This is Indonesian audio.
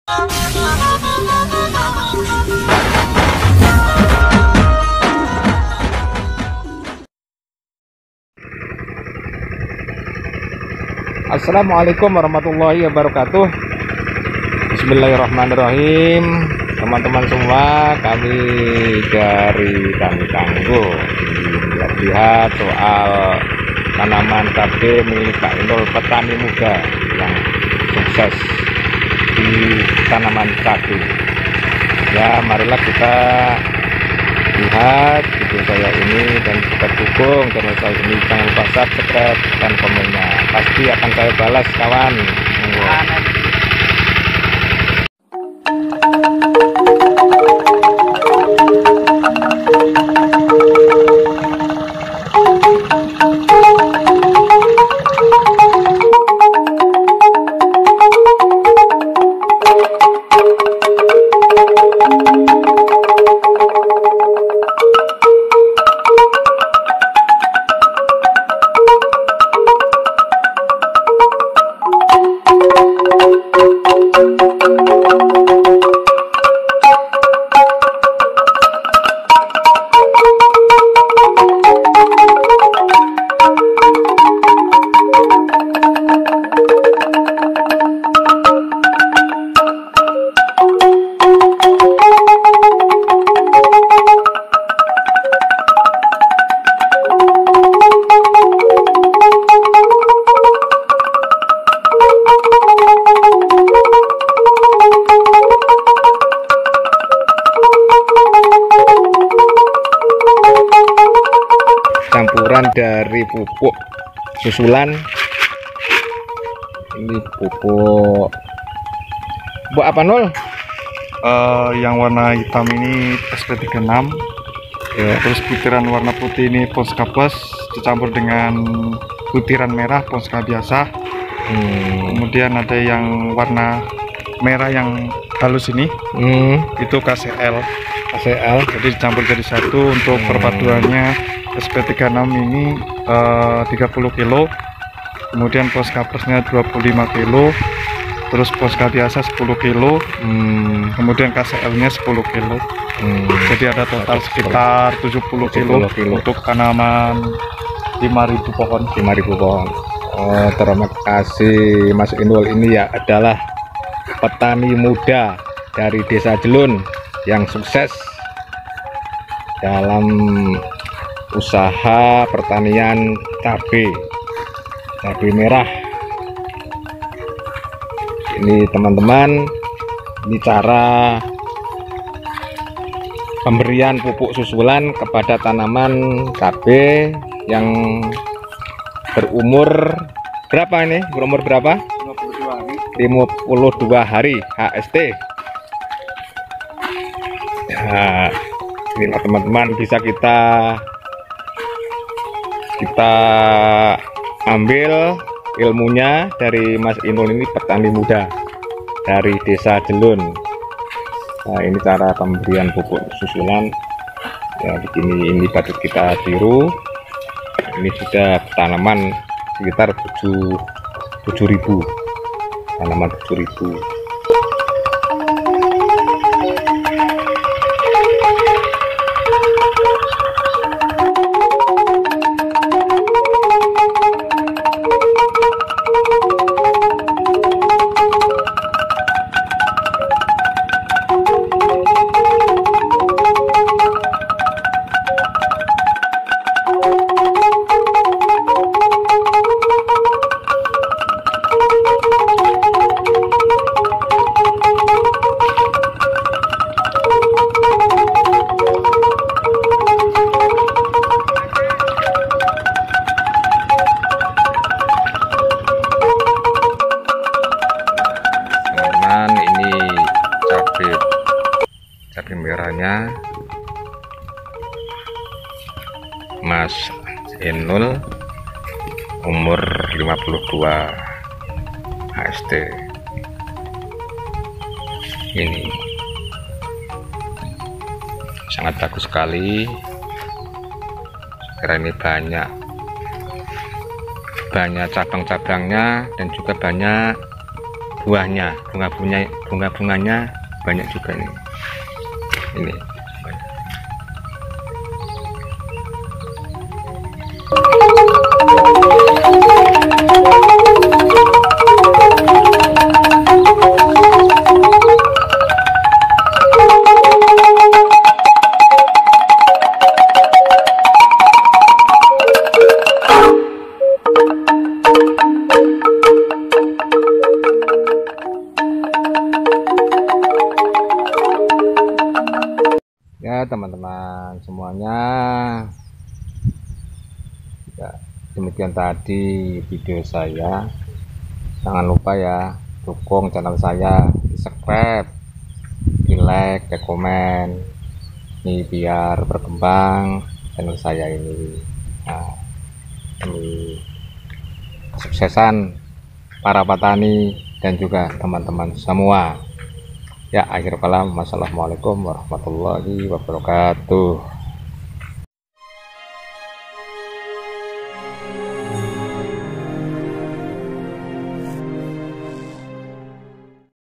Assalamualaikum warahmatullahi wabarakatuh. Bismillahirrahmanirrahim. Teman-teman semua, kami dari Kami Tangguh lihat soal tanaman cabai milik Pak Inul, petani muda yang sukses di tanaman cabai. Ya, marilah kita lihat video saya ini dan kita dukung channel saya ini. Jangan lupa subscribe dan komennya, pasti akan saya balas kawan. Campuran dari pupuk susulan. Ini pupuk apa Nul? Yang warna hitam ini SP36 ya. Terus butiran warna putih ini Ponska Plus dicampur dengan butiran merah Ponska biasa. Kemudian ada yang warna merah yang halus ini, itu KCL. Jadi dicampur jadi satu. Untuk perpaduannya SP36 ini 30 kilo, kemudian Ponska Plusnya 25 kilo, terus Ponska biasa 10 kilo, kemudian KCL nya 10 kilo. Jadi ada total sekitar 70 kilo untuk tanaman 5.000 pohon. 5.000 pohon. Oh, terima kasih Mas Inul. Ini ya adalah petani muda dari Desa Jelun yang sukses dalam usaha pertanian cabai merah. Ini teman-teman, ini cara pemberian pupuk susulan kepada tanaman cabai yang berumur berapa ini? Berumur berapa? 52 hari HST. Ya, ini teman-teman bisa kita ambil ilmunya dari Mas Inul. Ini petani muda dari Desa Jelun. Nah, ini cara pemberian pupuk susulan ya, begini. Ini patut kita tiru. Ini sudah tanaman sekitar 7.000 tanaman 7.000. Cabai merahnya Mas Inul, umur 52 HST. Ini sangat bagus sekali. Karena ini banyak cabang-cabangnya dan juga banyak buahnya, bunga-bunganya banyak juga nih. Ini ya teman-teman semuanya. Ya, demikian tadi video saya. Jangan lupa ya, dukung channel saya, di subscribe, di like, di komen, ini biar berkembang channel saya ini. Nah, ini kesuksesan para petani dan juga teman-teman semua. Ya, akhir kalam, wassalamualaikum warahmatullahi wabarakatuh.